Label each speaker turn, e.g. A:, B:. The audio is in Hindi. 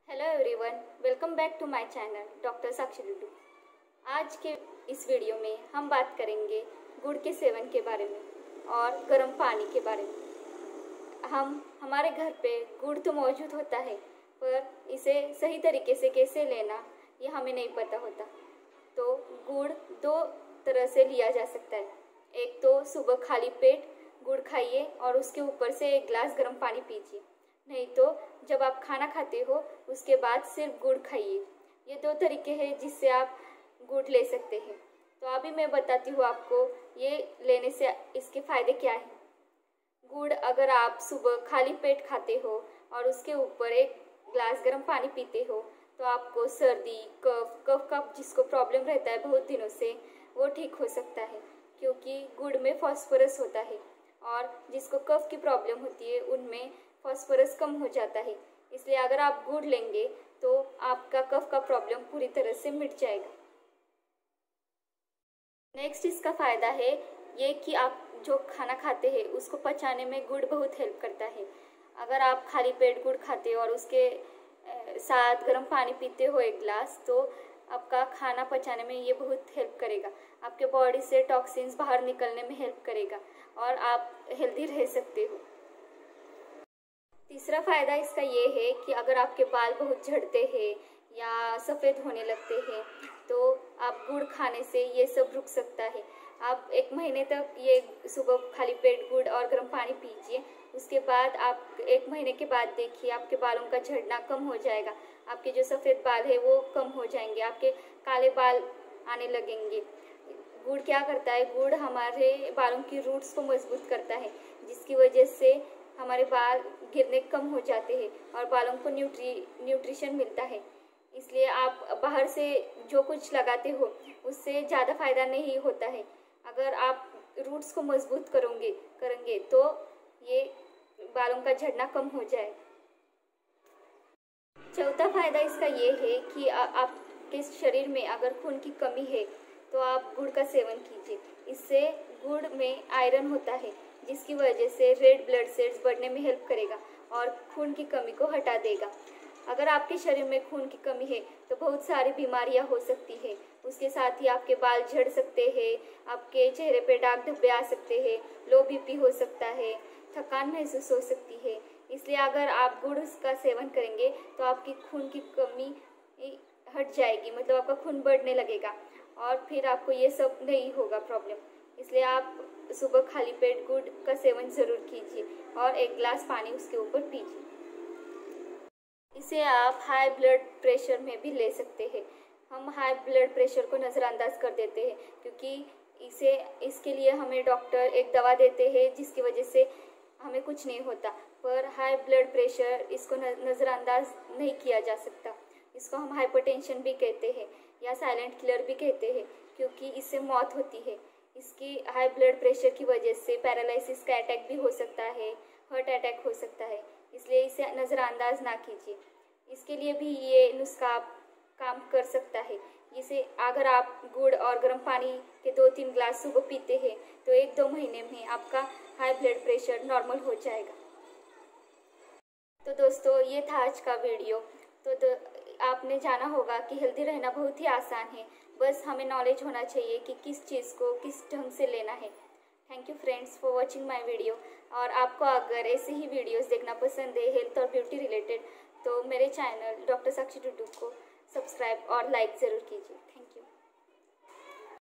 A: Hello everyone, welcome back to my channel doctor Sakshi Dudu. आज के इस वीडियो में हम बात करेंगे गुड़ के सेवन के बारे में और गर्म पानी के बारे में। हमारे घर पे गुड़ तो मौजूद होता है, पर इसे सही तरीके से कैसे लेना ये हमें नहीं पता होता। तो गुड़ दो तरह से लिया जा सकता है। एक तो सुबह खाली पेट गुड़ खाइए और उसके ऊपर से एक गिलास गर्म पानी पीजिए, नहीं तो जब आप खाना खाते हो उसके बाद सिर्फ गुड़ खाइए। ये दो तरीके हैं जिससे आप गुड़ ले सकते हैं। तो अभी मैं बताती हूँ आपको ये लेने से इसके फ़ायदे क्या हैं। गुड़ अगर आप सुबह खाली पेट खाते हो और उसके ऊपर एक गिलास गर्म पानी पीते हो तो आपको सर्दी कफ का जिसको प्रॉब्लम रहता है बहुत दिनों से वो ठीक हो सकता है, क्योंकि गुड़ में फास्फोरस होता है और जिसको कफ की प्रॉब्लम होती है उनमें फास्फोरस कम हो जाता है। इसलिए अगर आप गुड़ लेंगे तो आपका कफ का प्रॉब्लम पूरी तरह से मिट जाएगा। नेक्स्ट इसका फ़ायदा है ये कि आप जो खाना खाते हैं उसको पचाने में गुड़ बहुत हेल्प करता है। अगर आप खाली पेट गुड़ खाते हो और उसके साथ गर्म पानी पीते हो एक गिलास, तो आपका खाना पचाने में ये बहुत हेल्प करेगा। आपके बॉडी से टॉक्सिन्स बाहर निकलने में हेल्प करेगा और आप हेल्दी रह सकते हो। तीसरा फ़ायदा इसका ये है कि अगर आपके बाल बहुत झड़ते हैं या सफ़ेद होने लगते हैं तो आप गुड़ खाने से ये सब रुक सकता है। आप 1 महीने तक ये सुबह खाली पेट गुड़ और गर्म पानी पीजिए, उसके बाद आप 1 महीने के बाद देखिए आपके बालों का झड़ना कम हो जाएगा। आपके जो सफ़ेद बाल है वो कम हो जाएंगे, आपके काले बाल आने लगेंगे। गुड़ क्या करता है, गुड़ हमारे बालों की रूट्स को मजबूत करता है, जिसकी वजह से हमारे बाल गिरने कम हो जाते हैं और बालों को न्यूट्रिशन मिलता है। इसलिए आप बाहर से जो कुछ लगाते हो उससे ज़्यादा फ़ायदा नहीं होता है। अगर आप रूट्स को मजबूत करेंगे तो ये बालों का झड़ना कम हो जाए। चौथा फ़ायदा इसका ये है कि आपके शरीर में अगर खून की कमी है तो आप गुड़ का सेवन कीजिए। इससे गुड़ में आयरन होता है, जिसकी वजह से रेड ब्लड सेल्स बढ़ने में हेल्प करेगा और खून की कमी को हटा देगा। अगर आपके शरीर में खून की कमी है तो बहुत सारी बीमारियां हो सकती है। उसके साथ ही आपके बाल झड़ सकते हैं, आपके चेहरे पे दाग धब्बे आ सकते हैं, लो बीपी हो सकता है, थकान महसूस हो सकती है। इसलिए अगर आप गुड़ का सेवन करेंगे तो आपकी खून की कमी हट जाएगी, मतलब आपका खून बढ़ने लगेगा और फिर आपको ये सब नहीं होगा प्रॉब्लम। इसलिए आप सुबह खाली पेट गुड़ का सेवन ज़रूर कीजिए और एक गिलास पानी उसके ऊपर पीजिए। इसे आप हाई ब्लड प्रेशर में भी ले सकते हैं। हम हाई ब्लड प्रेशर को नज़रअंदाज कर देते हैं, क्योंकि इसके लिए हमें डॉक्टर एक दवा देते हैं जिसकी वजह से हमें कुछ नहीं होता, पर हाई ब्लड प्रेशर इसको नज़रअंदाज नहीं किया जा सकता। इसको हम हाइपरटेंशन भी कहते हैं या साइलेंट किलर भी कहते हैं, क्योंकि इससे मौत होती है। इसकी हाई ब्लड प्रेशर की वजह से पैरालिसिस का अटैक भी हो सकता है, हार्ट अटैक हो सकता है। इसलिए इसे नज़रअंदाज ना कीजिए। इसके लिए भी ये नुस्खा काम कर सकता है। इसे अगर आप गुड़ और गर्म पानी के 2-3 गिलास सुबह पीते हैं तो 1-2 महीने में आपका हाई ब्लड प्रेशर नॉर्मल हो जाएगा। तो दोस्तों, ये था आज का वीडियो। तो आपने जाना होगा कि हेल्दी रहना बहुत ही आसान है, बस हमें नॉलेज होना चाहिए कि किस चीज़ को किस ढंग से लेना है। Thank you friends for watching my video. और आपको अगर ऐसे ही वीडियोस देखना पसंद है हेल्थ और ब्यूटी रिलेटेड, तो मेरे चैनल डॉक्टर साक्षी डुडू को सब्सक्राइब और लाइक ज़रूर कीजिए। Thank you.